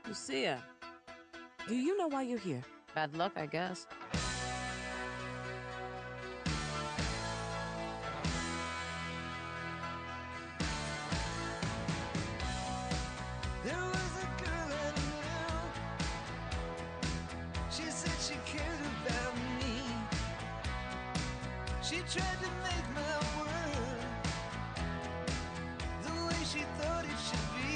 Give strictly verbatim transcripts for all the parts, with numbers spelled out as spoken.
Lucia, do you know why you're here? Bad luck, I guess. There was a girl I knew. She said she cared about me. She tried to make my world the way she thought it should be.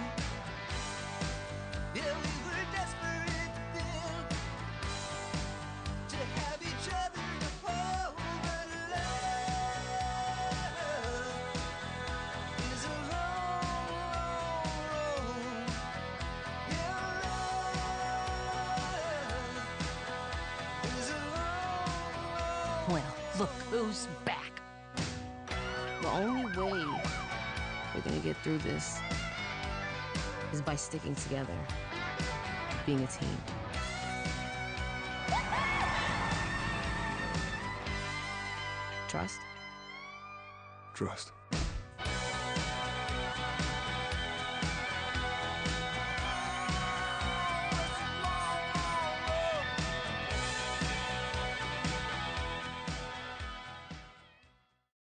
Yeah, we were desperate then to have each other to hold, but love is a long, long road. Yeah, love is a long, long Well, look who's back. The only way we're gonna get through this is by sticking together, being a team. Trust? Trust.